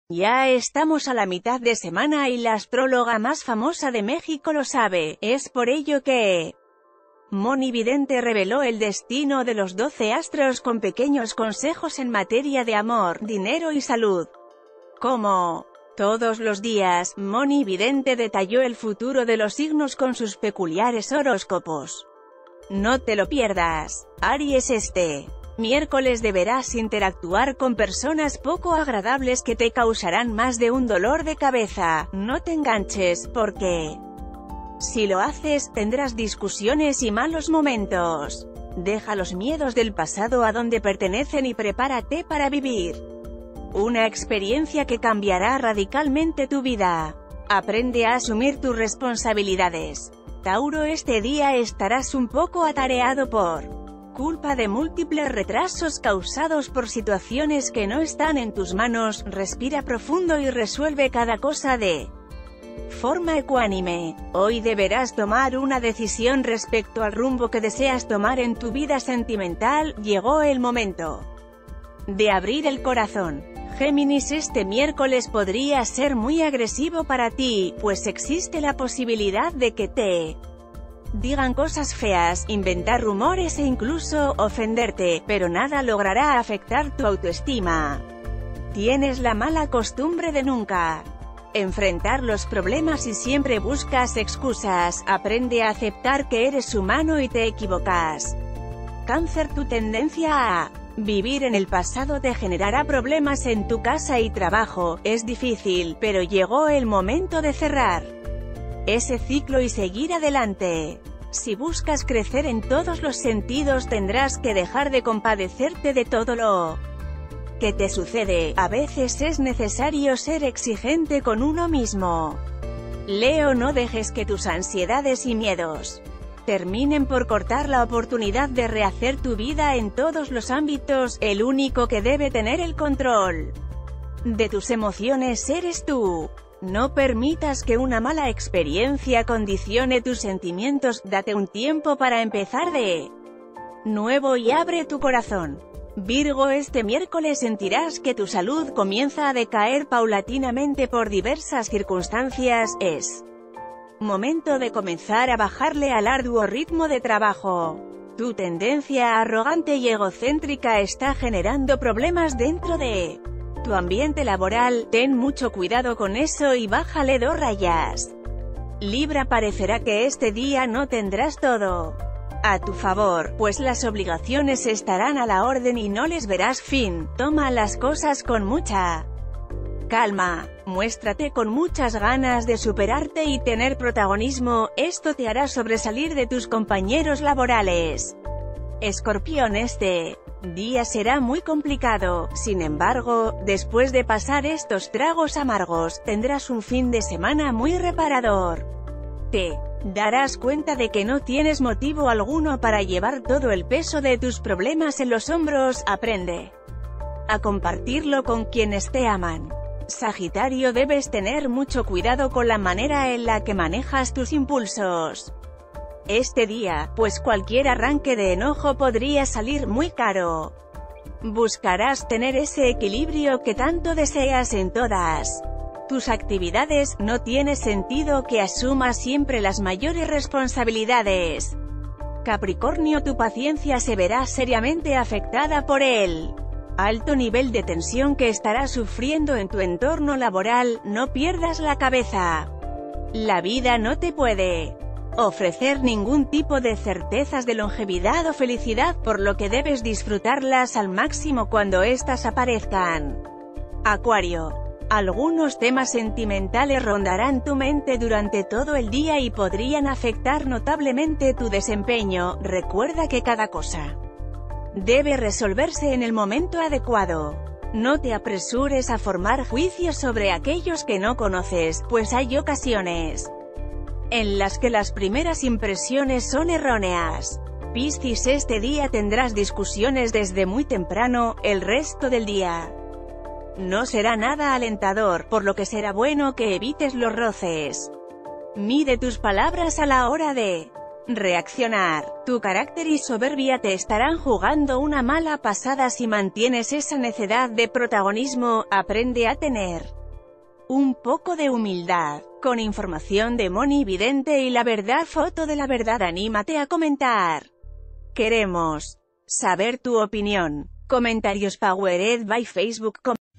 Ya estamos a la mitad de semana y la astróloga más famosa de México lo sabe. Es por ello que Moni Vidente reveló el destino de los 12 astros con pequeños consejos en materia de amor, dinero y salud. Como todos los días, Moni Vidente detalló el futuro de los signos con sus peculiares horóscopos. No te lo pierdas. Aries, este miércoles deberás interactuar con personas poco agradables que te causarán más de un dolor de cabeza. No te enganches, porque si lo haces, tendrás discusiones y malos momentos. Deja los miedos del pasado a donde pertenecen y prepárate para vivir una experiencia que cambiará radicalmente tu vida. Aprende a asumir tus responsabilidades. Tauro, este día estarás un poco atareado por culpa de múltiples retrasos causados por situaciones que no están en tus manos. Respira profundo y resuelve cada cosa de forma ecuánime. Hoy deberás tomar una decisión respecto al rumbo que deseas tomar en tu vida sentimental. Llegó el momento de abrir el corazón. Géminis, este miércoles podría ser muy agresivo para ti, pues existe la posibilidad de que te digan cosas feas, inventar rumores e incluso ofenderte, pero nada logrará afectar tu autoestima. Tienes la mala costumbre de nunca enfrentar los problemas y siempre buscas excusas. Aprende a aceptar que eres humano y te equivocas. Cáncer, tu tendencia a vivir en el pasado te generará problemas en tu casa y trabajo. Es difícil, pero llegó el momento de cerrar ese ciclo y seguir adelante. Si buscas crecer en todos los sentidos, tendrás que dejar de compadecerte de todo lo que te sucede. A veces es necesario ser exigente con uno mismo. Leo, no dejes que tus ansiedades y miedos terminen por cortar la oportunidad de rehacer tu vida en todos los ámbitos. El único que debe tener el control de tus emociones eres tú. No permitas que una mala experiencia condicione tus sentimientos. Date un tiempo para empezar de nuevo y abre tu corazón. Virgo, este miércoles sentirás que tu salud comienza a decaer paulatinamente por diversas circunstancias. Es momento de comenzar a bajarle al arduo ritmo de trabajo. Tu tendencia arrogante y egocéntrica está generando problemas dentro de tu ambiente laboral. Ten mucho cuidado con eso y bájale 2 rayas. Libra, parecerá que este día no tendrás todo a tu favor, pues las obligaciones estarán a la orden y no les verás fin. Toma las cosas con mucha calma. Muéstrate con muchas ganas de superarte y tener protagonismo. Esto te hará sobresalir de tus compañeros laborales. Escorpión, este día será muy complicado. Sin embargo, después de pasar estos tragos amargos, tendrás un fin de semana muy reparador. Te darás cuenta de que no tienes motivo alguno para llevar todo el peso de tus problemas en los hombros. Aprende a compartirlo con quienes te aman. Sagitario, debes tener mucho cuidado con la manera en la que manejas tus impulsos este día, pues cualquier arranque de enojo podría salir muy caro. Buscarás tener ese equilibrio que tanto deseas en todas tus actividades. No tiene sentido que asumas siempre las mayores responsabilidades. Capricornio, tu paciencia se verá seriamente afectada por el alto nivel de tensión que estarás sufriendo en tu entorno laboral. No pierdas la cabeza. La vida no te puede ofrecer ningún tipo de certezas de longevidad o felicidad, por lo que debes disfrutarlas al máximo cuando éstas aparezcan. Acuario, algunos temas sentimentales rondarán tu mente durante todo el día y podrían afectar notablemente tu desempeño. Recuerda que cada cosa debe resolverse en el momento adecuado. No te apresures a formar juicios sobre aquellos que no conoces, pues hay ocasiones en las que las primeras impresiones son erróneas. Piscis, este día tendrás discusiones desde muy temprano. El resto del día no será nada alentador, por lo que será bueno que evites los roces. Mide tus palabras a la hora de reaccionar. Tu carácter y soberbia te estarán jugando una mala pasada si mantienes esa necedad de protagonismo. Aprende a tener Un poco de humildad. Con información de Moni Vidente y la verdad, foto de la verdad, anímate a comentar. Queremos saber tu opinión. Comentarios powered by Facebook.